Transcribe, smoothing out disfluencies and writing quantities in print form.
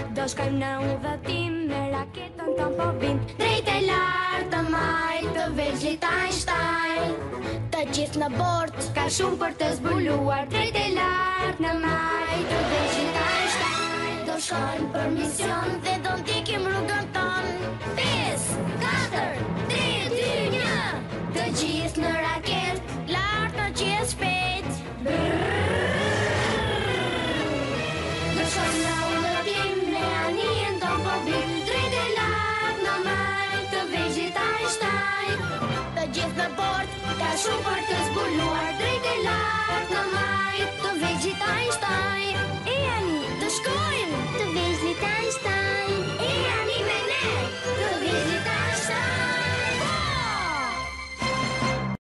Do shkojmë në udhëtim me raketën tonë po vim drejt e lartë të majtë të vegjit Einstein. Të gjithë në bord ka shumë për të zbuluar drejt e lartë në majtë të vegjit Einstein. Do shkojmë për mision dhe do ndikim rrugën tonë. 5, 4, 3, 2, 1. Të gjithë në raket, lartë në qiell shpejt. Do shkojmë në udhëtim me anijen tonë po vim drejt e lartë në majtë të vegjit Einstein. Të gjithë në bord ka shumë për të zbuluar